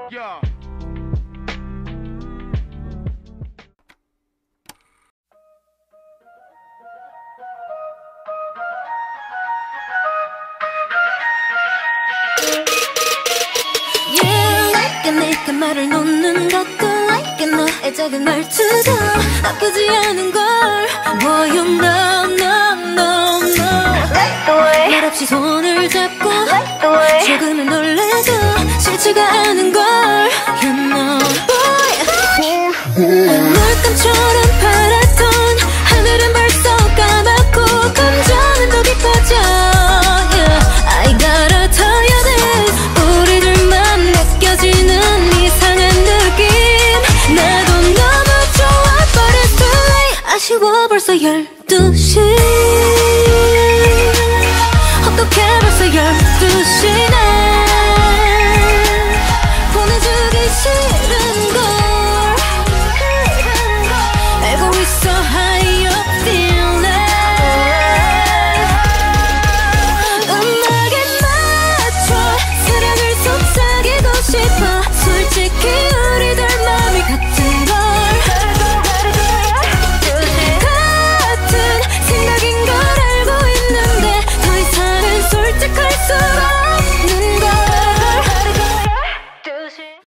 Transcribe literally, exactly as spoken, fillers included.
Yeah. 내가 말을 놓는 것도 like 너의 작은 말투도 나쁘지 않은 걸 Boy you know no no no Like the way 말없이 손을 잡고 Like the way 조금은 놀래도 싫지가 않은 걸